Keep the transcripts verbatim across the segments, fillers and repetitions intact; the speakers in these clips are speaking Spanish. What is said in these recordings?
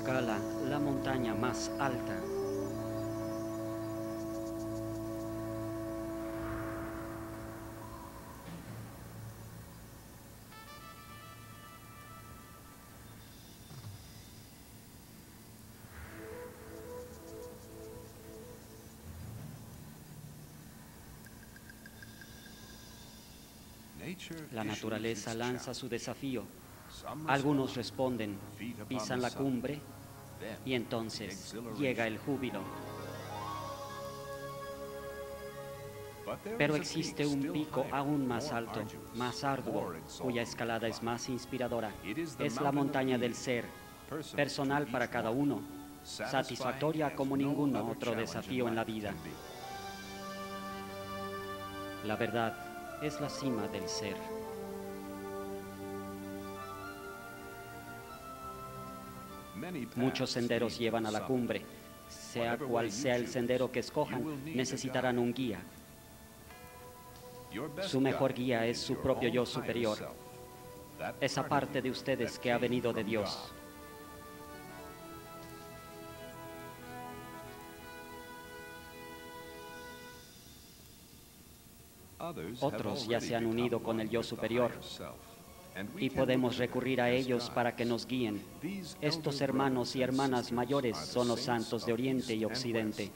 Ocala, la montaña más alta. La naturaleza lanza su desafío. Algunos responden, pisan la cumbre y entonces llega el júbilo. Pero existe un pico aún más alto, más arduo, cuya escalada es más inspiradora. Es la montaña del ser, personal para cada uno, satisfactoria como ningún otro desafío en la vida. La verdad es la cima del ser. Muchos senderos llevan a la cumbre. Sea cual sea el sendero que escojan, necesitarán un guía. Su mejor guía es su propio yo superior, esa parte de ustedes que ha venido de Dios. Otros ya se han unido con el yo superior y podemos recurrir a ellos para que nos guíen. Estos hermanos y hermanas mayores son los santos de Oriente y Occidente.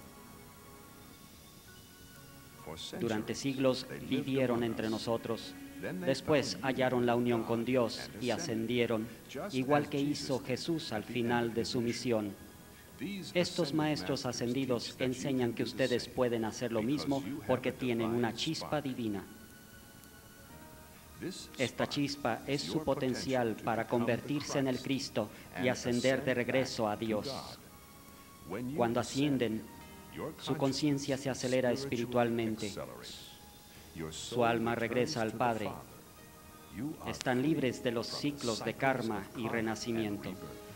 Durante siglos vivieron entre nosotros. Después hallaron la unión con Dios y ascendieron, igual que hizo Jesús al final de su misión. Estos maestros ascendidos enseñan que ustedes pueden hacer lo mismo porque tienen una chispa divina. Esta chispa es su potencial para convertirse en el Cristo y ascender de regreso a Dios. Cuando ascienden, su conciencia se acelera espiritualmente. Su alma regresa al Padre. Están libres de los ciclos de karma y renacimiento.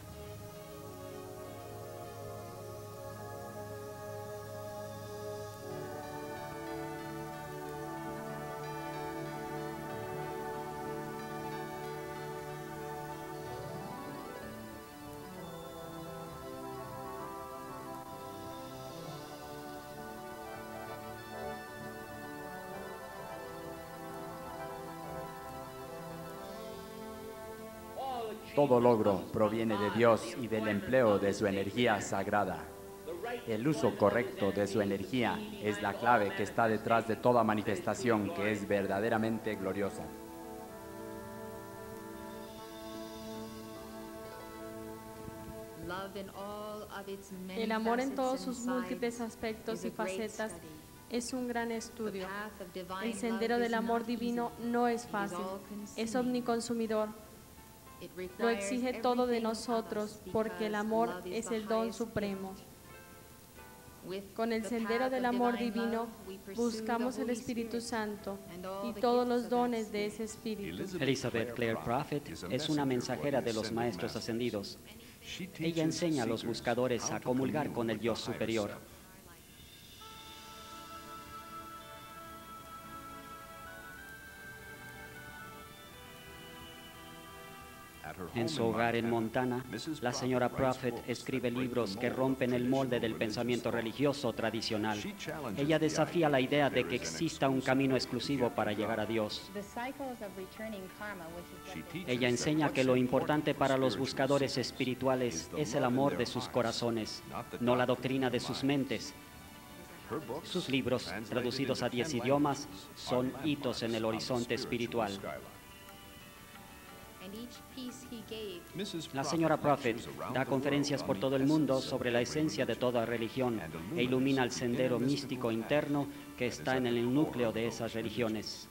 Todo logro proviene de Dios y del empleo de su energía sagrada. El uso correcto de su energía es la clave que está detrás de toda manifestación que es verdaderamente gloriosa. El amor en todos sus múltiples aspectos y facetas es un gran estudio. El sendero del amor divino no es fácil, es omniconsumidor. Lo exige todo de nosotros porque el amor es el don supremo. Con el sendero del amor divino buscamos el Espíritu Santo y todos los dones de ese Espíritu. Elizabeth Clare Prophet es una mensajera de los maestros ascendidos. Ella enseña a los buscadores a comulgar con el yo superior. En su hogar en Montana, la señora Prophet escribe libros que rompen el molde del pensamiento religioso tradicional. Ella desafía la idea de que exista un camino exclusivo para llegar a Dios. Ella enseña que lo importante para los buscadores espirituales es el amor de sus corazones, no la doctrina de sus mentes. Sus libros, traducidos a diez idiomas, son hitos en el horizonte espiritual. La señora Prophet da conferencias por todo el mundo sobre la esencia de toda religión e ilumina el sendero místico interno que está en el núcleo de esas religiones.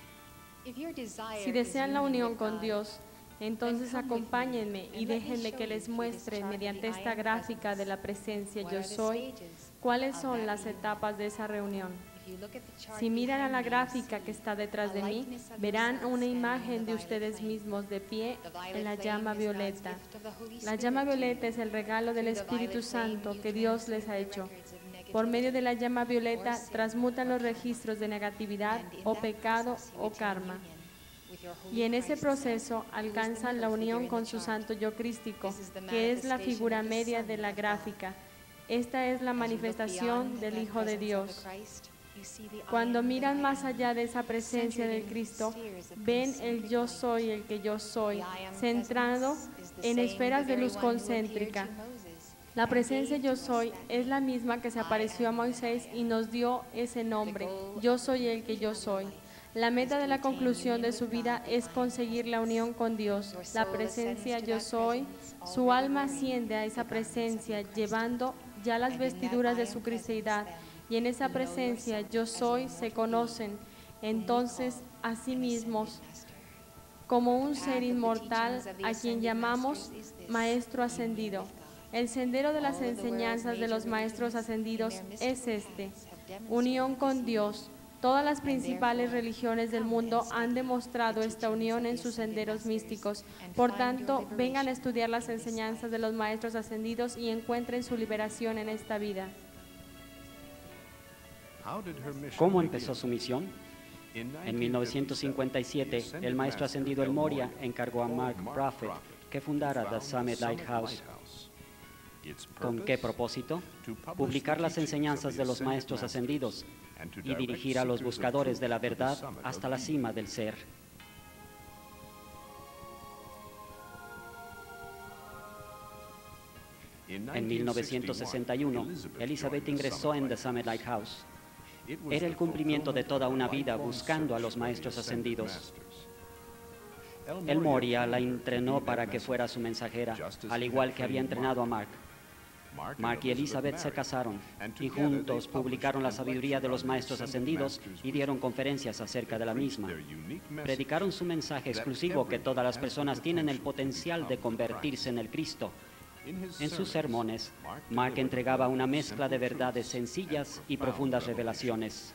Si desean la unión con Dios, entonces acompáñenme y déjenme que les muestre mediante esta gráfica de la presencia Yo Soy cuáles son las etapas de esa reunión. Si miran a la gráfica que está detrás de mí, verán una imagen de ustedes mismos de pie en la llama violeta. La llama violeta es el regalo del Espíritu Santo que Dios les ha hecho. Por medio de la llama violeta transmutan los registros de negatividad o pecado o karma. Y en ese proceso alcanzan la unión con su santo yo crístico, que es la figura media de la gráfica. Esta es la manifestación del Hijo de Dios. Cuando miran más allá de esa presencia del Cristo, ven el yo soy el que yo soy, centrado en esferas de luz concéntrica. La presencia yo soy es la misma que se apareció a Moisés y nos dio ese nombre, yo soy el que yo soy. La meta de la conclusión de su vida es conseguir la unión con Dios, la presencia yo soy. Su alma asciende a esa presencia llevando ya las vestiduras de su cristiandad, y en esa presencia yo soy se conocen entonces a sí mismos como un ser inmortal a quien llamamos Maestro Ascendido. El sendero de las enseñanzas de los Maestros Ascendidos es este: unión con Dios. Todas las principales religiones del mundo han demostrado esta unión en sus senderos místicos. Por tanto, vengan a estudiar las enseñanzas de los Maestros Ascendidos y encuentren su liberación en esta vida. ¿Cómo empezó su misión? En mil novecientos cincuenta y siete, el Maestro Ascendido El Moria encargó a Mark Prophet que fundara The Summit Lighthouse. ¿Con qué propósito? Publicar las enseñanzas de los Maestros Ascendidos y dirigir a los buscadores de la verdad hasta la cima del ser. En mil novecientos sesenta y uno, Elizabeth ingresó en The Summit Lighthouse. Era el cumplimiento de toda una vida buscando a los Maestros Ascendidos. El Moria la entrenó para que fuera su mensajera, al igual que había entrenado a Mark. Mark y Elizabeth se casaron y juntos publicaron la sabiduría de los Maestros Ascendidos y dieron conferencias acerca de la misma. Predicaron su mensaje exclusivo que todas las personas tienen el potencial de convertirse en el Cristo. En sus sermones, Mark entregaba una mezcla de verdades sencillas y profundas revelaciones.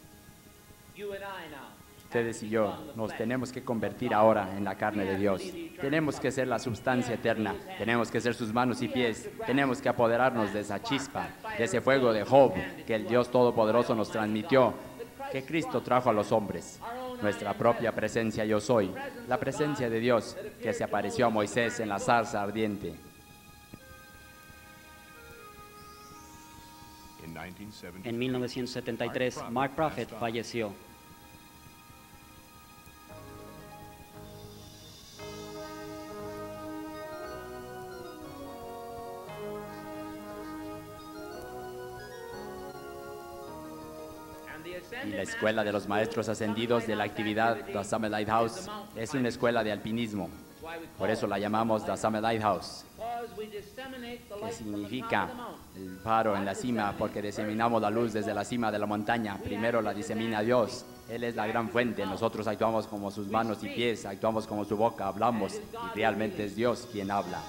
Ustedes y yo nos tenemos que convertir ahora en la carne de Dios. Tenemos que ser la sustancia eterna. Tenemos que ser sus manos y pies. Tenemos que apoderarnos de esa chispa, de ese fuego de Job que el Dios Todopoderoso nos transmitió, que Cristo trajo a los hombres. Nuestra propia presencia yo soy, la presencia de Dios que se apareció a Moisés en la zarza ardiente. En mil novecientos setenta y tres, Mark Prophet falleció. Y la escuela de los maestros ascendidos de la actividad The Summit Lighthouse es una escuela de alpinismo. Por eso la llamamos The Summit Lighthouse, que significa el faro en la cima, porque diseminamos la luz desde la cima de la montaña. Primero la disemina Dios. Él es la gran fuente. Nosotros actuamos como sus manos y pies, actuamos como su boca, hablamos, y realmente es Dios quien habla.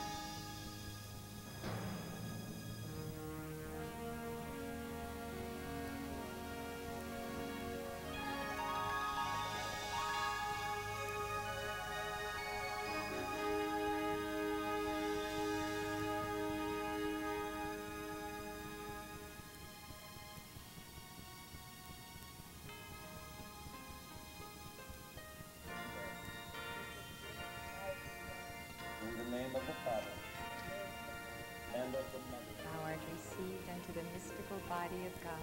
Thou art received into the mystical body of God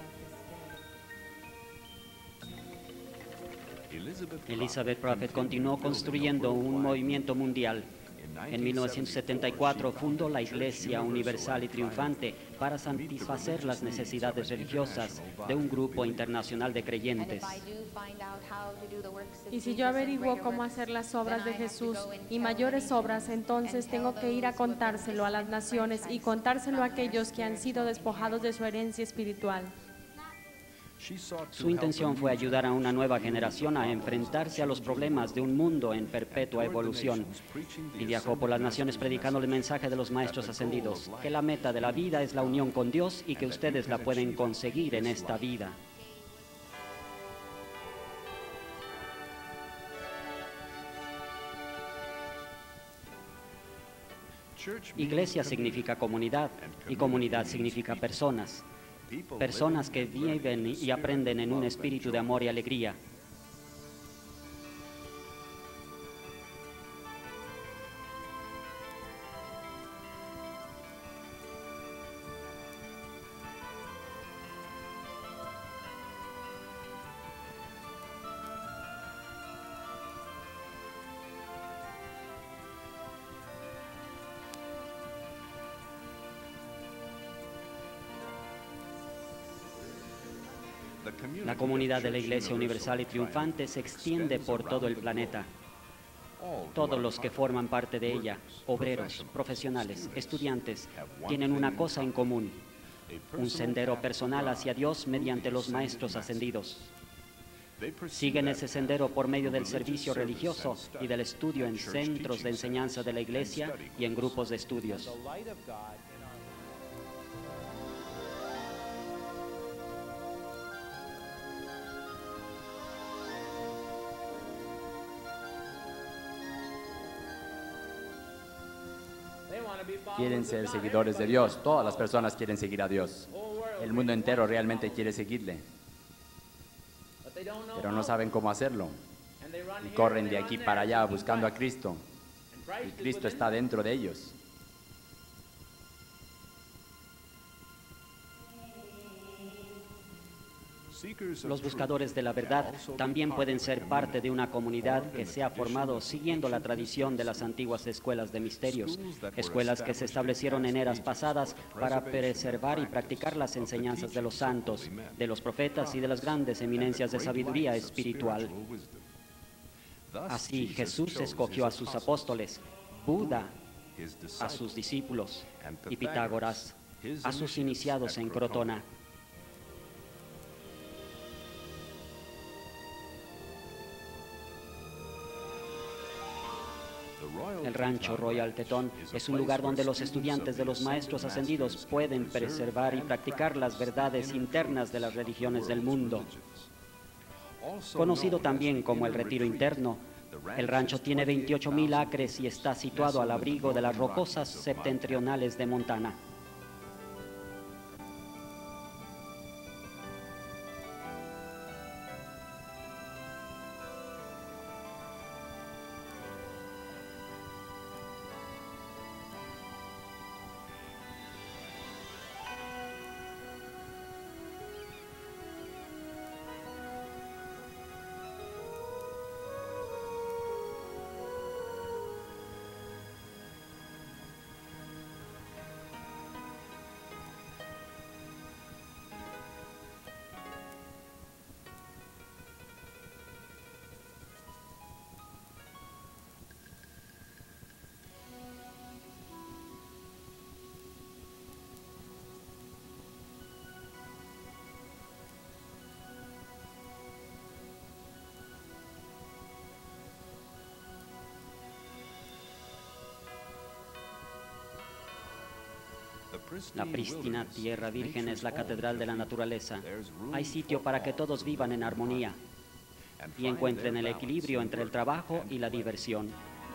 this day. Elizabeth Prophet continuó construyendo un movimiento mundial. En mil novecientos setenta y cuatro fundó la Iglesia Universal y Triunfante para satisfacer las necesidades religiosas de un grupo internacional de creyentes. Y si yo averiguo cómo hacer las obras de Jesús y mayores obras, entonces tengo que ir a contárselo a las naciones y contárselo a aquellos que han sido despojados de su herencia espiritual. Su intención fue ayudar a una nueva generación a enfrentarse a los problemas de un mundo en perpetua evolución, y viajó por las naciones predicando el mensaje de los Maestros Ascendidos, que la meta de la vida es la unión con Dios y que ustedes la pueden conseguir en esta vida. Iglesia significa comunidad y comunidad significa personas. Personas que viven y aprenden en un espíritu de amor y alegría. La comunidad de la Iglesia Universal y Triunfante se extiende por todo el planeta. Todos los que forman parte de ella, obreros, profesionales, estudiantes, tienen una cosa en común: un sendero personal hacia Dios mediante los maestros ascendidos. Siguen ese sendero por medio del servicio religioso y del estudio en centros de enseñanza de la Iglesia y en grupos de estudios. Quieren ser seguidores de Dios. Todas las personas quieren seguir a Dios. El mundo entero realmente quiere seguirle, pero no saben cómo hacerlo. Y corren de aquí para allá buscando a Cristo. Y Cristo está dentro de ellos. Los buscadores de la verdad también pueden ser parte de una comunidad que se ha formado siguiendo la tradición de las antiguas escuelas de misterios, escuelas que se establecieron en eras pasadas para preservar y practicar las enseñanzas de los santos, de los profetas y de las grandes eminencias de sabiduría espiritual. Así Jesús escogió a sus apóstoles, Buda a sus discípulos y Pitágoras a sus iniciados en Crotona. El rancho Royal Teton es un lugar donde los estudiantes de los maestros ascendidos pueden preservar y practicar las verdades internas de las religiones del mundo. Conocido también como el Retiro Interno, el rancho tiene veintiocho mil acres y está situado al abrigo de las rocosas septentrionales de Montana. La prístina tierra virgen es la catedral de la naturaleza. Hay sitio para que todos vivan en armonía y encuentren el equilibrio entre el trabajo y la diversión.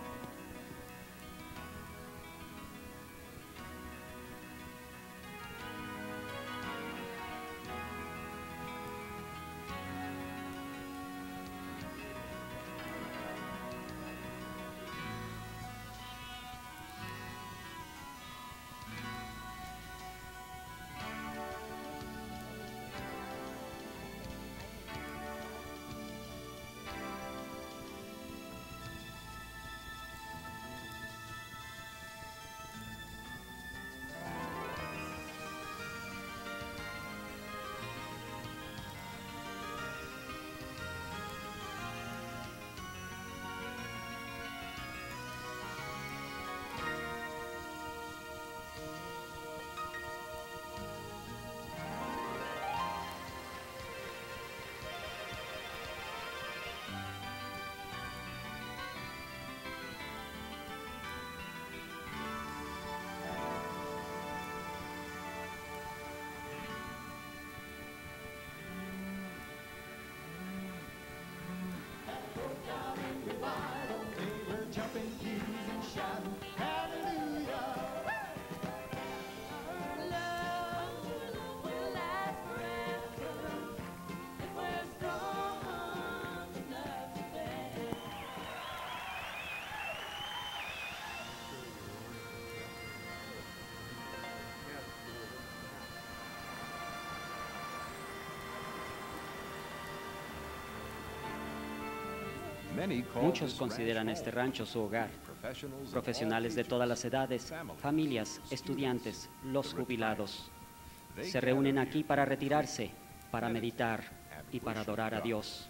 Muchos consideran este rancho su hogar. Profesionales de todas las edades, familias, estudiantes, los jubilados. Se reúnen aquí para retirarse, para meditar y para adorar a Dios.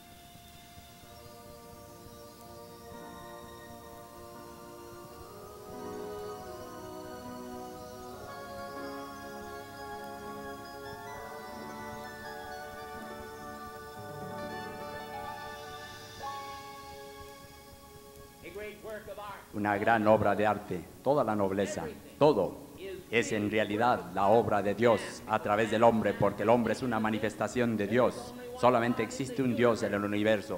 Una gran obra de arte, toda la nobleza, todo es en realidad la obra de Dios a través del hombre, porque el hombre es una manifestación de Dios. Solamente existe un Dios en el universo.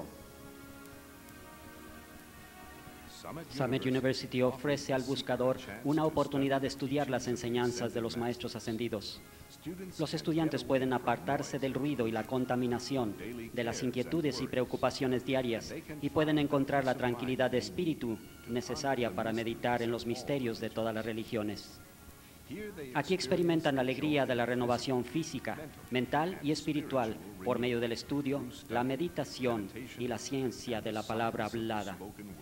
Summit University ofrece al buscador una oportunidad de estudiar las enseñanzas de los maestros ascendidos. Los estudiantes pueden apartarse del ruido y la contaminación, de las inquietudes y preocupaciones diarias, y pueden encontrar la tranquilidad de espíritu necesaria para meditar en los misterios de todas las religiones. Aquí experimentan la alegría de la renovación física, mental y espiritual por medio del estudio, la meditación y la ciencia de la palabra hablada.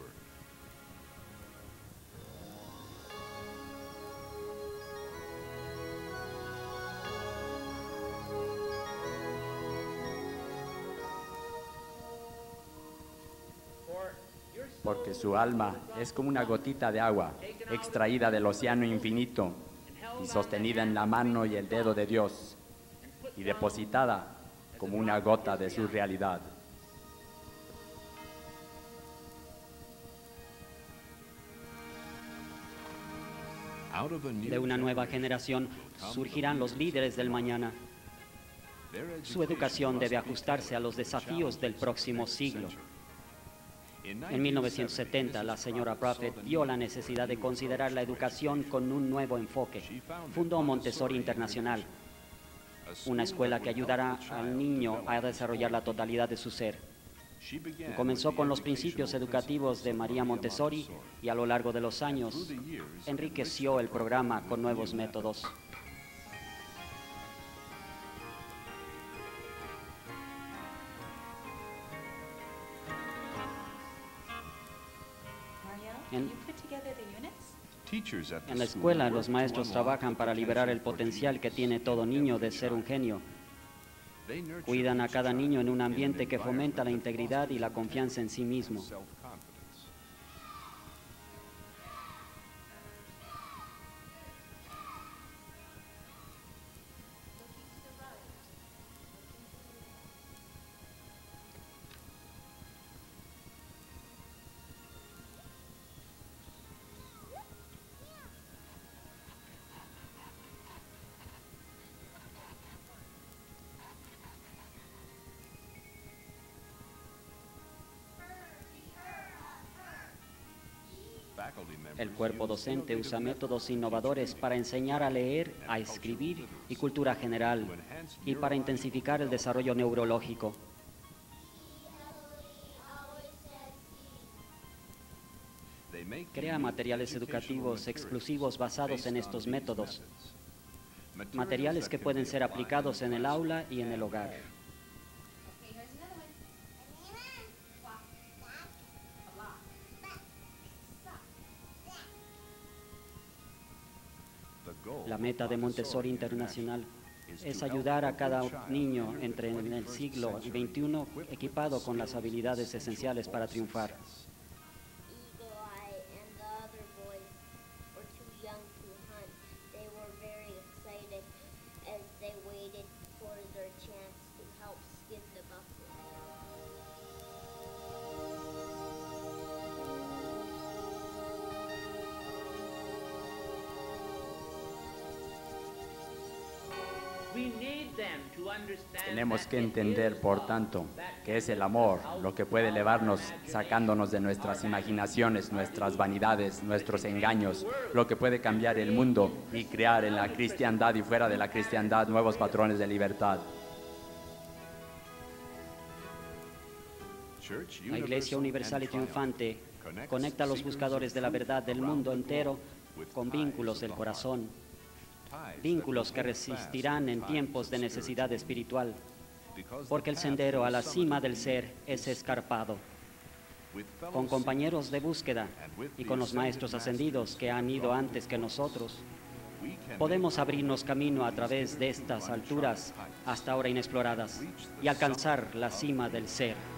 Porque su alma es como una gotita de agua extraída del océano infinito y sostenida en la mano y el dedo de Dios y depositada como una gota de su realidad. De una nueva generación surgirán los líderes del mañana. Su educación debe ajustarse a los desafíos del próximo siglo. En mil novecientos setenta, la señora Prophet vio la necesidad de considerar la educación con un nuevo enfoque. Fundó Montessori Internacional, una escuela que ayudará al niño a desarrollar la totalidad de su ser. Comenzó con los principios educativos de María Montessori y a lo largo de los años enriqueció el programa con nuevos métodos. En, en la escuela, los maestros trabajan para liberar el potencial que tiene todo niño de ser un genio. Cuidan a cada niño en un ambiente que fomenta la integridad y la confianza en sí mismo. El cuerpo docente usa métodos innovadores para enseñar a leer, a escribir y cultura general, y para intensificar el desarrollo neurológico. Crea materiales educativos exclusivos basados en estos métodos, materiales que pueden ser aplicados en el aula y en el hogar. La meta de Montessori Internacional es ayudar a cada niño entre en el siglo veintiuno equipado con las habilidades esenciales para triunfar. Tenemos que entender, por tanto, que es el amor lo que puede elevarnos, sacándonos de nuestras imaginaciones, nuestras vanidades, nuestros engaños, lo que puede cambiar el mundo y crear en la cristiandad y fuera de la cristiandad nuevos patrones de libertad. La Iglesia Universal y Triunfante conecta a los buscadores de la verdad del mundo entero con vínculos del corazón, vínculos que resistirán en tiempos de necesidad espiritual, porque el sendero a la cima del ser es escarpado. Con compañeros de búsqueda y con los maestros ascendidos que han ido antes que nosotros, podemos abrirnos camino a través de estas alturas hasta ahora inexploradas y alcanzar la cima del ser.